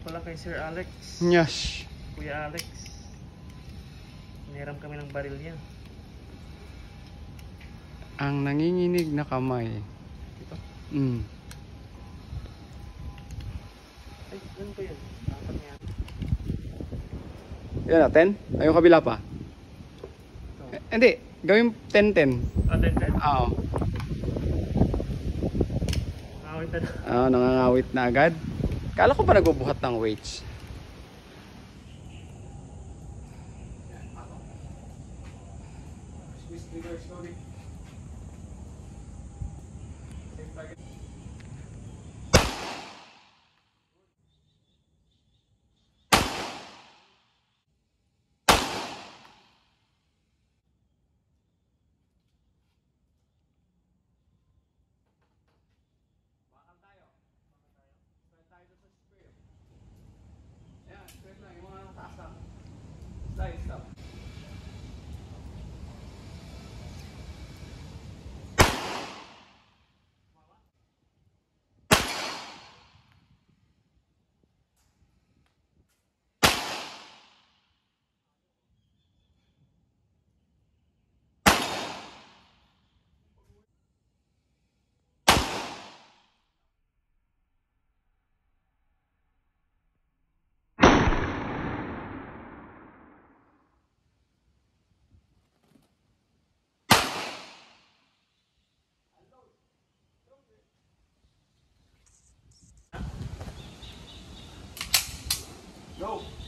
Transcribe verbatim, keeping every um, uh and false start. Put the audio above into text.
pala kay Sir Alex. Yes. Kuya Alex. Hiniram kami ng baril niya. Ang nanginginig na kamay. Ito. Mm. Ay, ano ba yun? Apat niya. Yan na, ten? Ay, yung kabila pa. Ito. Eh, hindi, gawin ten ten. Ah, ten ten? Oo. Awit na. Ah, nangangawit na agad. Kala ko pa nagbubuhat ng weights. Go!